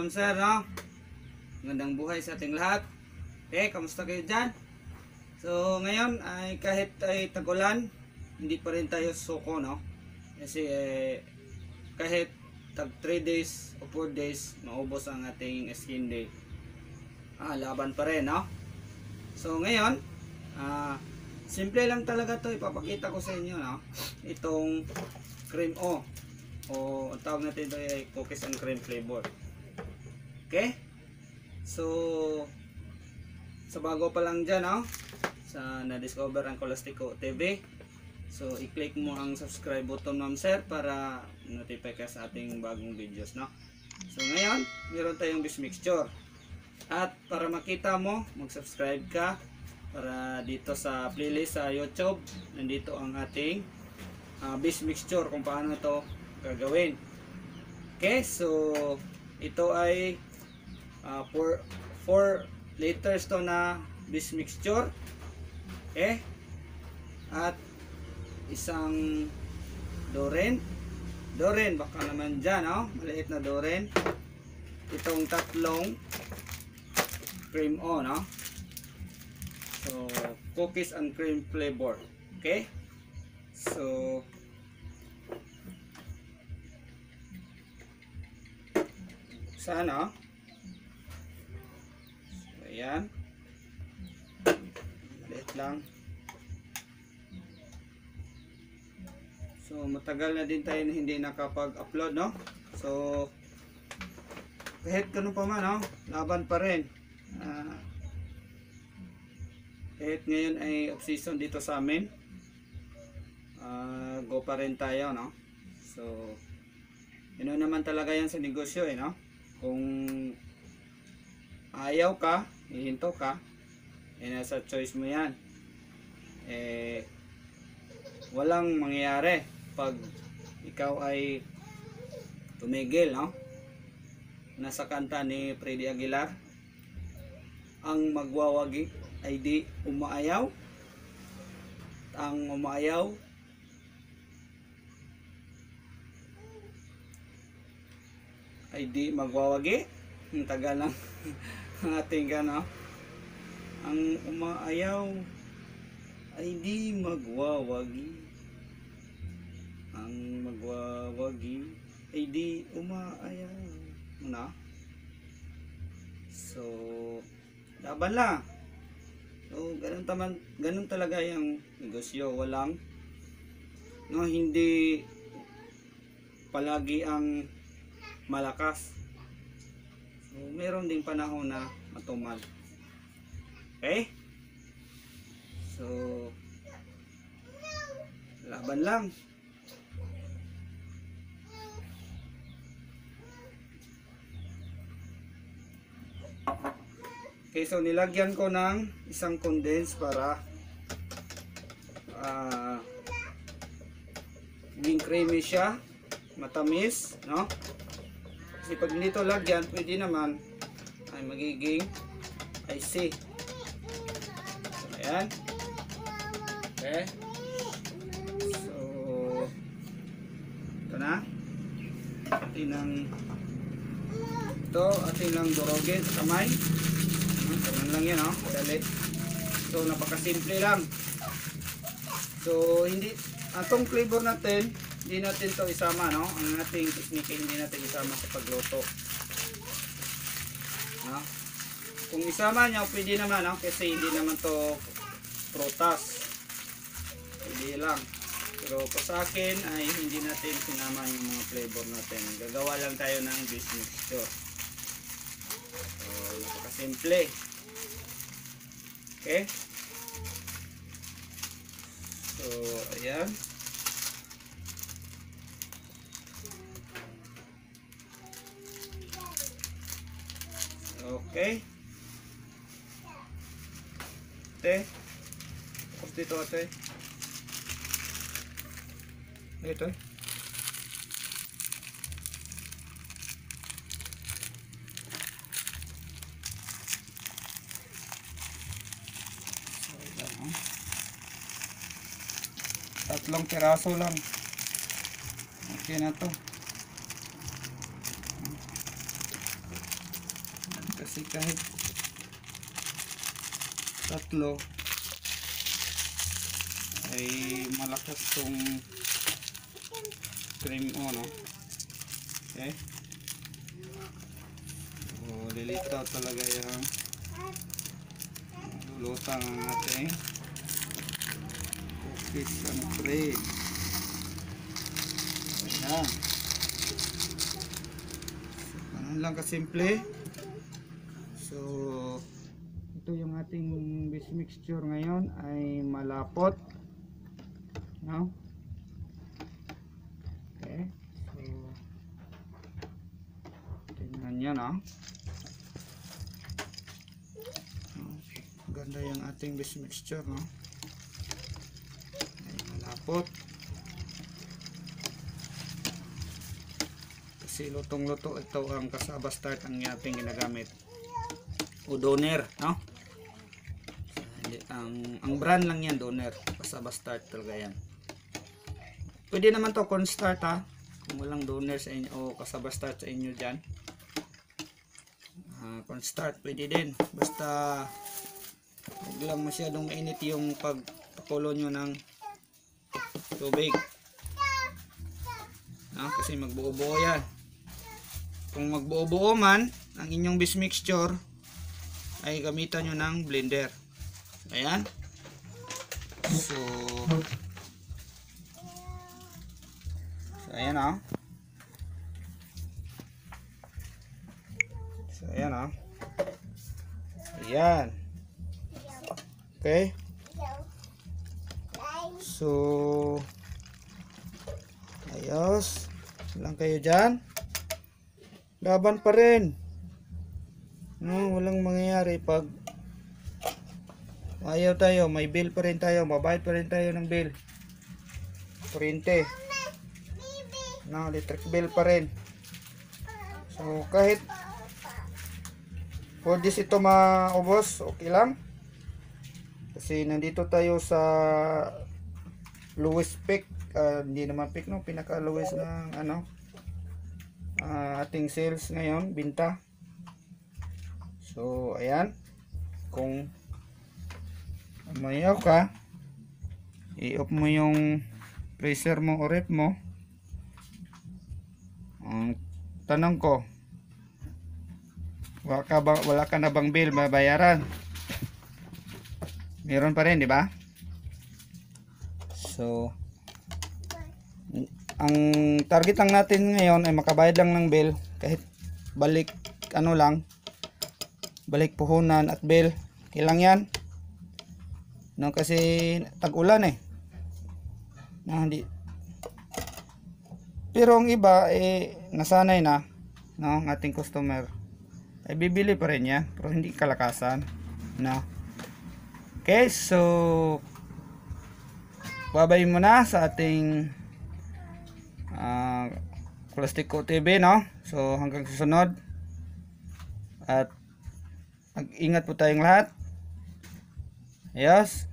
ma'am sir, no? Magandang buhay sa ating lahat. Okay, kamusta kayo dyan? So, ngayon ay kahit ay tag-ulan, hindi pa rin tayo suko, no? Kasi kahit tag 3 days o 4 days, maubos ang ating skin day. Laban pa rin, no? So, ngayon, simple lang talaga to. Ipapakita ko sa inyo, no? Itong cream o ang tawag natin ito ay cookies and cream flavor. Okay? So, sa bago pa lang dyan, no? Sa na-discover ang Colastico TV. So, i-click mo ang subscribe button, ma'am sir, para notify ka sa ating bagong videos, no? So, ngayon, meron tayong beef mixture. At para makita mo, mag-subscribe ka para dito sa playlist sa YouTube, nandito ang ating beef mixture kung paano ito gagawin. Okay, so ito ay 4 liters to na beef mixture. Okay, at isang doren baka naman dyan, oh, maliit na doren. Itong tatlong cream o, no? So cookies and cream flavor. Okay, so sana, so ayan, liit lang. So matagal na din tayo na hindi nakapag-upload, no? So kahit ganun pa man, no? Laban pa rin. Kahit ngayon ay off season dito sa amin, go pa rin tayo, no? So yun naman talaga yan sa negosyo, no? Kung ayaw ka, hihinto ka, nasa choice mo yan. Walang mangyayari pag ikaw ay tumigil, no? Nasa kanta ni Freddy Aguilar, ang magwawagi ay di umaayaw, ang umaayaw ay di magwawagi. Ang tagal lang ang ating gano. Ang umaayaw ay di magwawagi, ang magwawagi ay di umaayaw, na? So laban lang. So ganun talaga yung negosyo. Walang, no, hindi palagi ang malakas. So meron ding panahon na matumal. Okay? So laban lang. Okay, so nilagyan ko ng isang condense para maging creamy siya, matamis, no? Kasi pag dito lagyan, pwede naman ay magiging icy. So, ayan. Okay. So ito na. Atin lang durogin sa kamay. Ganun lang yan, oh. Dali. So napakasimple lang. So hindi, atong flavor natin, hindi natin to isama, no? Ang ating technique, hindi natin isama sa pagluto, no? Kung isama nyo, pwede naman, no? Kasi hindi naman to prutas, pwede lang. Pero po sa akin ay hindi natin sinama yung mga flavor natin. Gagawa lang tayo ng beef mixture. So napakasimple. Okay, so ayan. Okay. Ate, tapos dito ate. Ito. Tatlong piraso lang. Okay na to. kasi kahit tatlo ay malakas tong cream no. Okay, so lilitaw talaga yung lulutang ang ating cookies and cream. Ayan, ganun lang kasimple. So ito yung ating base mixture ngayon ay malapot, no? Okay, so tingnan nyo, no? Ganda yung ating base mixture, no? Ay malapot kasi lutong luto. Ito ang Cassava Start ang ating ginagamit, o Doner, no? Ang brand lang yan, Doner, Cassava Start talaga yan. Pwede naman to Corn Start, ha, kung walang Doner sa inyo o Cassava Start sa inyo dyan. Corn Start pwede din, basta huwag lang masyadong mainit yung pagpakulo nyo ng tubig, no? Kasi magbuo-buo yan. Kung magbuo-buo man ang inyong base mixture ay gamitan nyo ng blender. Ayan. So ayan, oh. So ayan, oh. Ayan. Okay. So ayos lang kayo dyan. Laban pa rin, no? Walang mangyayari pag ayaw tayo. May bill pa rin tayo, mabayad pa rin tayo ng bill, kuryente, no? Electric bill pa rin. So kahit for this ito maubos, okay lang, kasi nandito tayo sa lowest peak, hindi naman peak, no? Pinaka lowest ng ano, ating sales ngayon, binta. So ayan, kung mayaw ka, i-off mo yung freezer mo o ref mo. Ang tanong ko, wala ka na bang bill babayaran? Meron pa rin, di ba? So ang target lang natin ngayon ay makabayad lang ng bill, kahit balik ano lang, balik puhunan at bill, ilang yan, no? Kasi tag-ulan eh, no? Hindi, pero ang iba eh nasanay na, no? Ang ating customer ay bibili pa rin yan, pero hindi kalakasan, no? Okay, so babay muna sa ating Kulastiko TV, no? So hanggang susunod, at mag-ingat po tayong lahat. Yes.